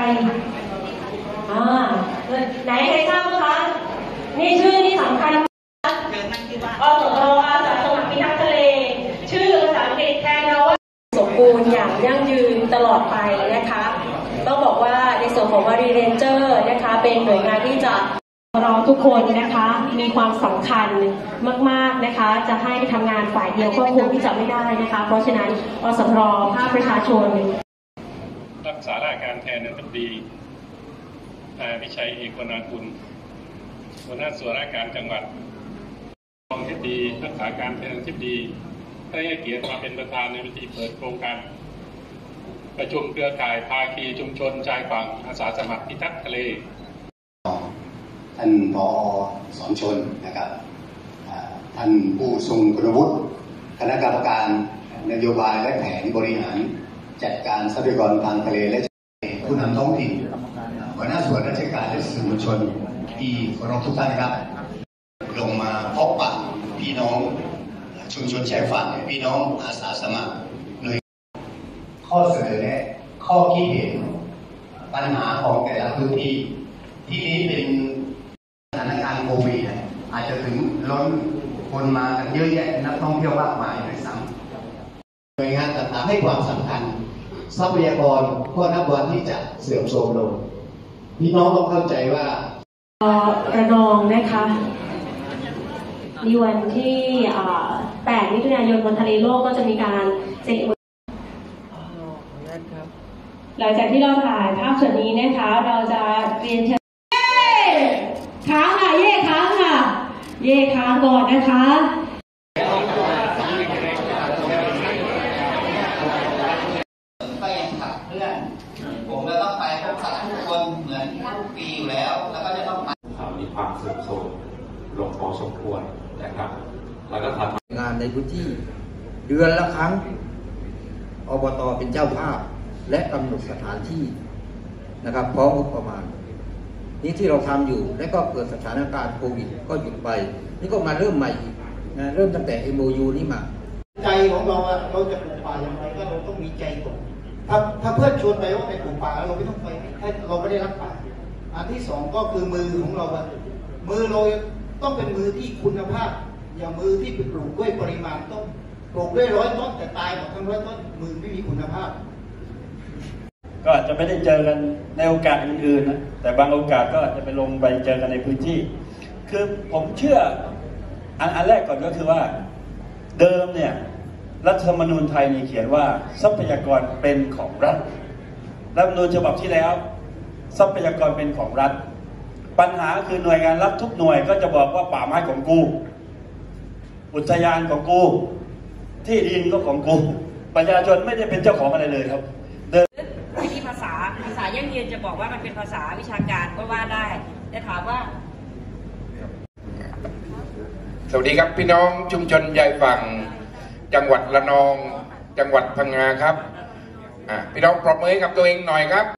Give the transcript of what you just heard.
ไหนใครทราบคะนี่ชื่อนี่สำคัญอสมอาสาสมัครพิทักษ์ทะเลชื่อภาษาอังกฤษแทนเราว่าสมบูรณ์อย่างยั่งยืนตลอดไปนะคะต้องบอกว่าในส่วนของมารีเรนเจอร์นะคะเป็นหน่วยงานที่จะเราทุกคนนะคะมีความสำคัญมากๆนะคะจะให้ทำงานฝ่ายเดียวก็คงที่จะไม่ได้นะคะเพราะฉะนั้นอสมรภาคประชาชนรักษาราชการแทนอธิบดีนายวิชัยเอกวนากุลหัวหน้าส่วนราชการจังหวัดรองอธิบดีรักษาการแทนอธิบดีได้ให้เกียรติมาเป็นประธานในพิธีเปิดโครงการประชุมเครือข่ายภาคีชุมชนชายฝั่งอาสาสมัครพิทักษ์ทะเลท่านผอ.สอนชนนะครับท่านผู้ทรงคุณวุฒิคณะกรรมการนโยบายและแผนบริหารจัดการทรัพยากรทางทะเลและผู้นำท้องถิ่นหัวหน้าส่วนราชการและสื่อมวลชนที่เคารพทุกท่านครับลงมาพบปะพี่น้องชุมชนชายฝั่งพี่น้องอาสาสมัครโดยข้อเสนอแนะข้อคิดเห็นปัญหาของแต่ละพื้นที่ที่นี้เป็นสถานการณ์โควิดอาจจะถึงล้นคนมากันเยอะแยะนักท่องเที่ยวมากมายด้วยซ้ำหน่วยงานต่างๆให้ความสำคัญทรัพยากรก็นับวันที่จะเสื่อมโทรมลงพี่น้องต้องเข้าใจว่าระนองนะคะในวันที่8 มิถุนายนวันทะเลโลกก็จะมีการเซ็นหลังจากที่เราถ่ายภาพส่วนนี้นะคะเราจะเรียนเชิญค้างค่ะเย่ค้างค่ะเย่ค้างก่อนนะคะไปขับเพื่อนผมจะต้องไปพบปะทุกคนเหมือนทุกปีอยู่แล้วก็จะต้องไปมีความเสื่อมโทรมลงพอสมควรนะครับแล้วก็ทำงานในพื้นที่เดือนละครั้งอบต.เป็นเจ้าภาพและกำหนดสถานที่นะครับพร้อมงบประมาณนี่ที่เราทำอยู่และก็เกิดสถานการณ์โควิดก็หยุดไปนี่ก็มาเริ่มใหม่อีกนะเริ่มตั้งแต่ MOU นี้มาใจของเราเราจะปลูกป่าอย่างไรก็เราต้องมีใจก่อนถ้าเพื่อนชวนไปว่าไปปลูกป่าเราไม่ต้องไปถ้าเราไม่ได้รักป่าอันที่สองก็คือมือของเรามือเราต้องเป็นมือที่คุณภาพอย่างมือที่ไปปลูกด้วยปริมาณต้องปลูกด้วย100 ต้นแต่ตายหมดทั้ง100 ต้นมือไม่มีคุณภาพก็อาจจะไม่ได้เจอกันในโอกาสอื่นๆนะแต่บางโอกาสก็อาจจะไปลงไปเจอกันในพื้นที่คือผมเชื่ออันแรกก่อนก็คือว่าเดิมเนี่ยรัฐธรรมนูญไทยนี่เขียนว่าทรัพยากรเป็นของรัฐรัฐธรรมนูญฉบับที่แล้วทรัพยากรเป็นของรัฐปัญหาคือหน่วยงานรัฐทุกหน่วยก็จะบอกว่าป่าไม้ของกูอุทยานของกูที่ดินก็ของกูประชาชนไม่ได้เป็นเจ้าของอะไรเลยครับวิธีภาษายั่งยืนจะบอกว่ามันเป็นภาษาวิชาการก็ว่าได้แต่ถามว่าสวัสดีครับพี่น้องชุมชนชายฝั่งจังหวัดระนองจังหวัดพังงาครับพี่น้องปรบมือให้กับตัวเองหน่อยครับ